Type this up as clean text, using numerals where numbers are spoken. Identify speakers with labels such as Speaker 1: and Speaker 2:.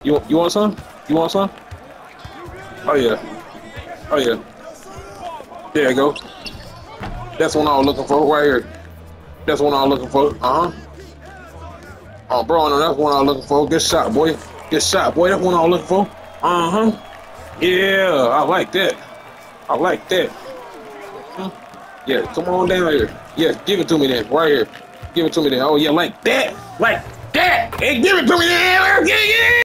Speaker 1: You want some? You want some? Oh yeah. Oh yeah. There you go. That's what I was looking for right here. That's what I was looking for. Oh, bro, no, that's what I was looking for. Good shot, boy. Good shot, boy. That's what I was looking for. Yeah, I like that. I like that. Yeah, come on down here. Yeah, give it to me then. Right here. Give it to me then. Oh, yeah, like that. Like that. Hey, give it to me then. Yeah, yeah.